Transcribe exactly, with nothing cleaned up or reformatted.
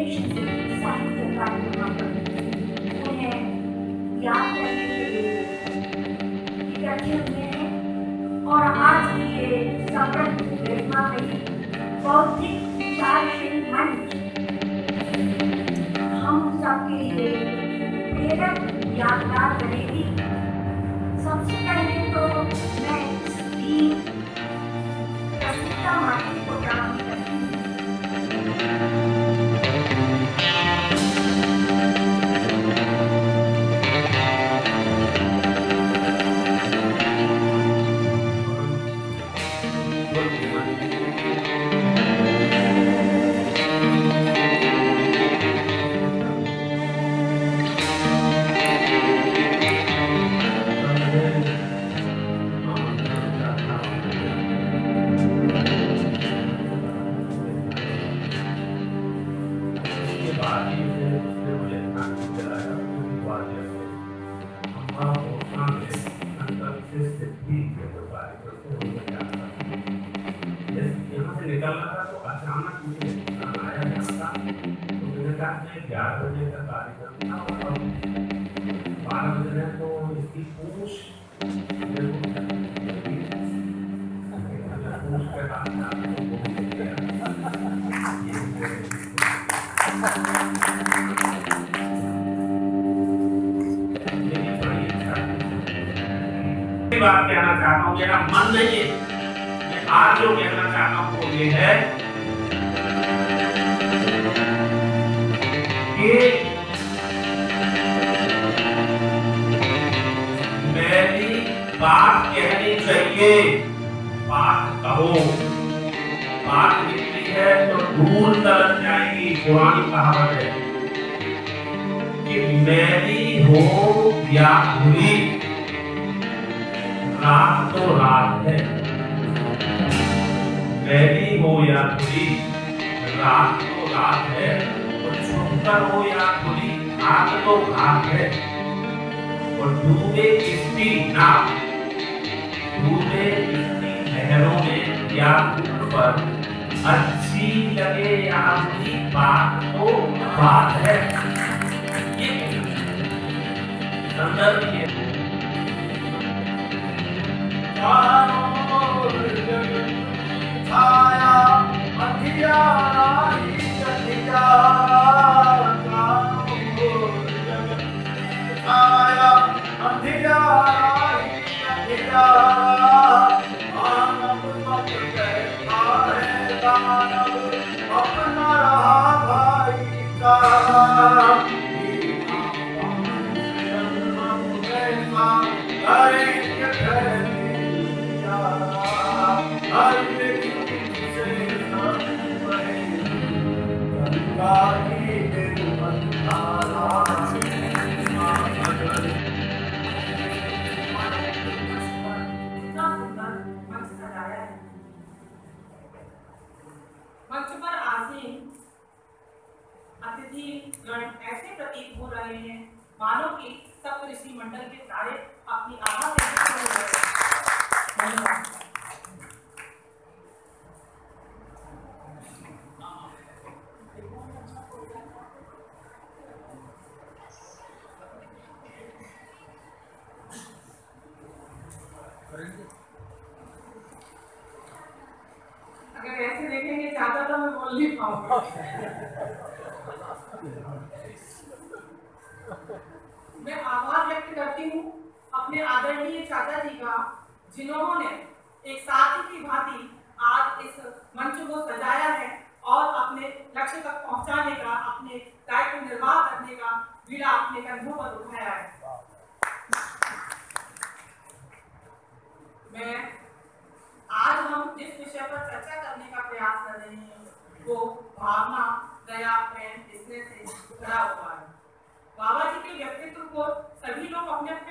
उद्देश्य से साहित्यकार उन्हें याद करने के लिए इकट्ठे हुए हैं और आज की ये समृद्ध प्रेरणा में बौद्धिक विचारशील मंच हम सबके लिए प्रेरक यादगार बनेगी। सबसे पहले तो मैं इस टीम प्रस्तुता मार्केट को प्रारंभ करती हूँ। निकलना था तो अचानक मुझे आया था तो मैंने कहा ग्यारह बजे का कार्यक्रम था और बारह बजे तो इसकी पूछ पूछ पे बात कहना चाहता हूँ, मेरा मन नहीं है। आज जो कहना चाहता हूँ वो ये है कि मेरी बात कहनी चाहिए, बात कहो। बात निकली है तो दूर तक जाएगी। पुरानी कहावत है कि मेरी हो या हुई रात तो रात है, मेरी हो या खुली रात तो रात है, और छुपकर हो या खुली आग तो आग है। और डूबे किसकी नाव, डूबे किसकी लहरों में या ऊपर पर, अच्छी लगे या बुरी बात तो बात है। ये संदर्भ ये आया अंधियारा ही अंधियारा, आया अंधियारा ही अंधियारा, मानव मत कहता है दानव अपना रहा भाई का। मंच पर आसीन अतिथि गण ऐसे प्रतीत हो रहे हैं मानो कि सप्तऋषि मंडल के सारे अपनी आभा से जुड़े हुए हैं। धन्यवाद। अगर ऐसे देखेंगे चाचा तो मैं बोल नहीं पाऊंगा। मैं आभार व्यक्त करती हूँ अपने आदरणीय चाचा जी का, जिन्होंने एक साथी की भांति आज इस मंच को सजाया है और अपने लक्ष्य तक पहुंचाने का, अपने दायित्व निर्वाह करने का बीड़ा अपने कंधों पर उठाया है। मैं आज हम जिस विषय पर चर्चा करने का प्रयास कर रहे हैं वो भावना, दया, प्रेम, स्नेह से भरा हुआ है। बाबा जी के व्यक्तित्व को सभी लोग अपने अपने